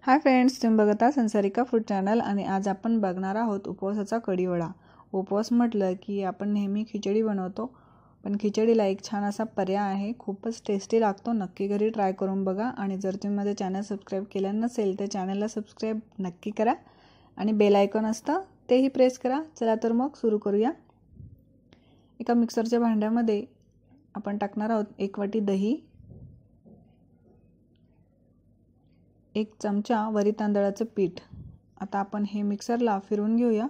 Hi friends, तुम्ही बघत आहात संसारिका फूड चॅनल आणि आज आपण बघणार आहोत उपवासाचा कढीवडा। उपवास म्हटलं की आपण नेहमी खिचडी बनवतो, पण खिचडीला एक छान असा पर्याय आहे। खूपच टेस्टी लागतो। नक्की घरी ट्राय करून बघा आणि जर तुम्ही माझे चॅनल सबस्क्राइब केले नसेल तर चॅनलला सबस्क्राइब नक्की करा आणि बेल आयकॉन असतं तेही प्रेस करा। चला तर मग सुरू करूया। एका मिक्सरच्या भांड्यामध्ये आपण टाकणार आहोत 1 वाटी दही, 1 चमचा वरी तांदळाचं पीठ। आता आपण हे मिक्सरला फिरवून घेऊया।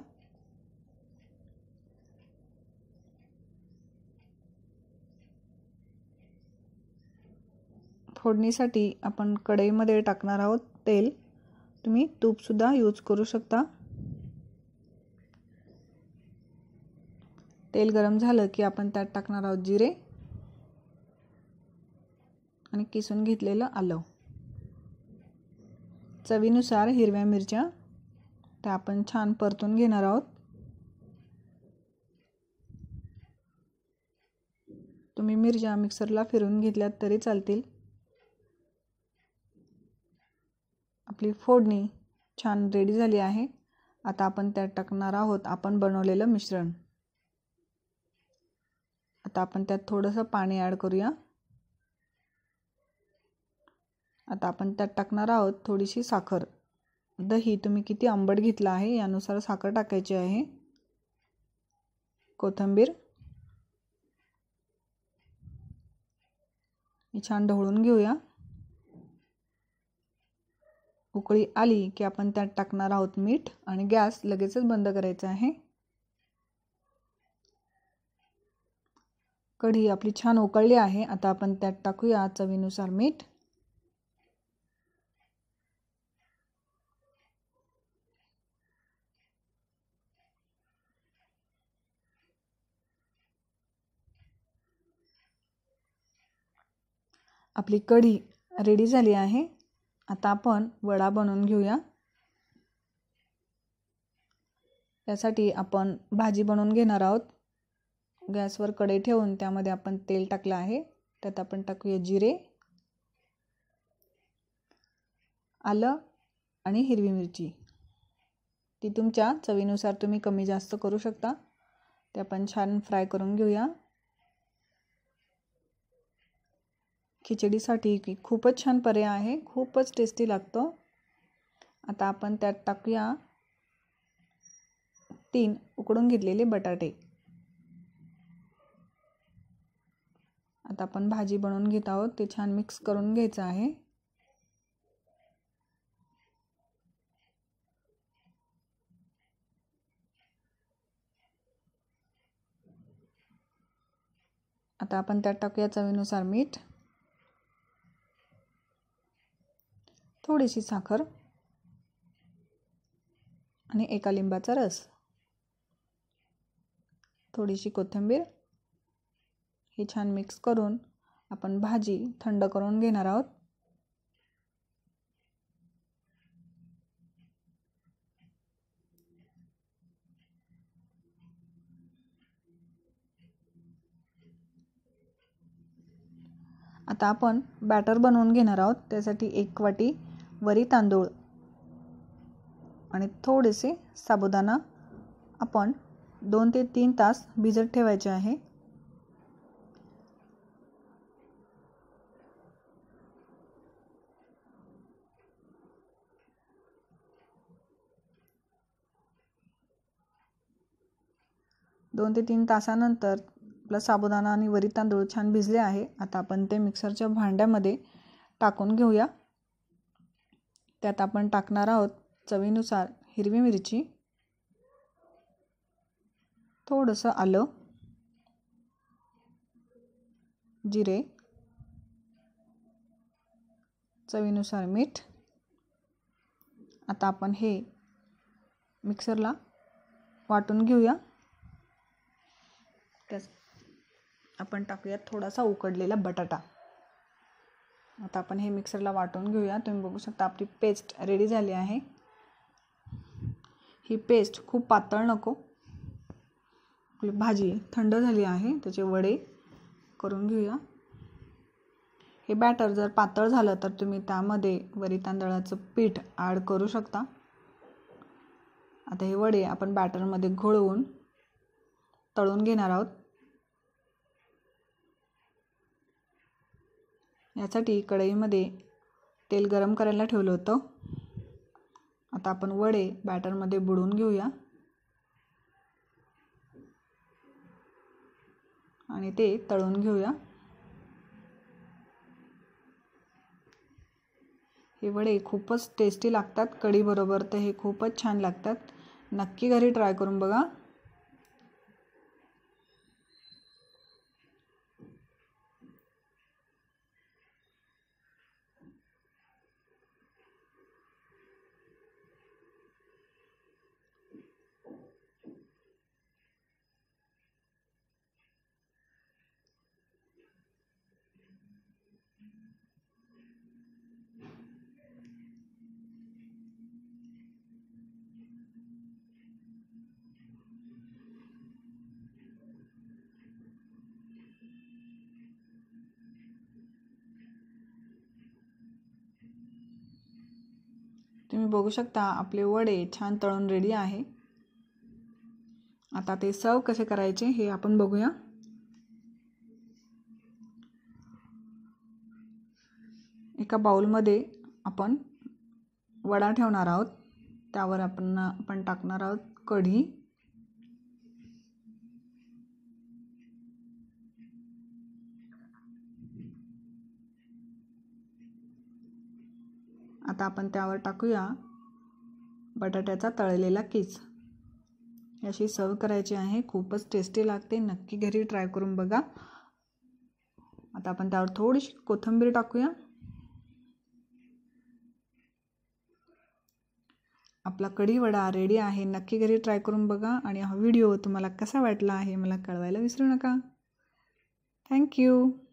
फोडणीसाठी आपण कढईमध्ये टाकणार आहोत तेल। तुम्ही तूप सुद्धा यूज करू शकता। तेल गरम झालं की आपण त्यात टाकणार आहोत जिरे आणि किसून घेतलेलं आलं, चवीनुसार हिरव्या मिरच्या त्या आपण छान परतून घेणार आहोत। तुम्ही मिरच्या मिक्सरला फिरवून घेतल्यात तरी चालतील। आपली फोडणी छान रेडी झाली आहे। आता आपण त्यात टाकणार आहोत आपण बनवलेलं मिश्रण। आता आपण त्यात थोडंसं पाणी ॲड करूया। आता आपण त्यात टाकणार आहोत थोडीशी साखर। दही तुम्ही किती आंबट घेतला आहे यानुसार साखर टाकायची आहे। कोथिंबीर छान ढवळून घेऊया। उकळी आली की आपण त्यात टाकणार आहोत मीठ आणि गॅस लगेचच बंद करायचा आहे। कढी आपली छान उकळली आहे। आता आपण त्यात टाकूया चवीनुसार मीठ। आपली कढी रेडी झाली आहे। आता आपण वडा बनवून घेऊया। यासाठी आपण भाजी बनवून घेणार आहोत। गॅसवर कढई ठेवून त्यामध्ये आपण तेल टाकलं आहे। त्यात आपण टाकूया जिरे, आलं आणि हिरवी मिरची। ती तुमच्या चवीनुसार तुम्ही कमी जास्त करू शकता। ते आपण छान फ्राय करून घेऊया। खिचडीसाठी खूपच छान पर्याय आहे, खूपच टेस्टी लागतो। आता आपण त्यात टाकूया 3 उकडून घेतलेले बटाटे। आता आपण भाजी बनवून घेत आहोत, ते छान मिक्स करून घ्यायचं आहे। आता आपण त्यात टाकूया चवीनुसार मीठ, थोडीशी साखर आणि 1 लिंबाचा रस, थोडीशी कोथिंबीर। हे छान मिक्स करून आपण भाजी थंड करून घेणार आहोत। आता आपण बॅटर बनवून घेणार आहोत। त्यासाठी 1 वाटी वरी तांदूळ आणि थोडेसे साबुदाणा आपण 2 ते 3 तास भिजत ठेवायचे आहे। दोन ते 3 तासानंतर आपला साबुदाणा आणि वरी तांदूळ छान भिजले आहे। आता आपण ते मिक्सरच्या भांड्यामध्ये टाकून घेऊया। त्यात आपण टाकणार आहोत चवीनुसार हिरवी मिरची, थोडंसं आलं, जिरे, चवीनुसार मीठ। आता आपण हे मिक्सरला वाटून घेऊया। त्यात आपण टाकूया थोडासा उकडलेला बटाटा। आता आपण हे मिक्सरला वाटून घेऊया। तुम्ही बघू शकता आपली पेस्ट रेडी झाली आहे। ही पेस्ट खूप पातळ नको। भाजी थंड झाली आहे, त्याचे वडे करून घेऊया। हे बॅटर जर पातळ झालं तर तुम्ही त्यामध्ये वरी तांदळाचं पीठ ॲड करू शकता। आता हे वडे आपण बॅटरमध्ये घोळवून तळून घेणार आहोत। यासाठी कढईमध्ये तेल गरम करायला ठेवलं होतं। आता आपण वडे बॅटरमध्ये बुडवून घेऊया आणि ते तळून घेऊया। हे वडे खूपच टेस्टी लागतात, कढी बरोबर तर हे खूपच छान लागतात। नक्की घरी ट्राय करून बघा। तुम्ही बघू शकता आपले वडे छान तळून रेडी आहे। आता ते सर्व कसे करायचे हे आपण बघूया। एका बाउलमध्ये आपण वडा ठेवणार आहोत, त्यावर आपण टाकणार आहोत कढी। आता आपण त्यावर टाकूया बटाट्याचा तळलेला किस। याशी सर्व करायची आहे, खूपच टेस्टी लागते, नक्की घरी ट्राय करून बघा। आता आपण त्यावर थोडीशी कोथिंबीर टाकूया। आपला कढी वडा रेडी आहे, नक्की घरी ट्राय करून बघा आणि हा व्हिडिओ तुम्हाला कसा वाटला आहे मला कळवायला विसरू नका। Thank you.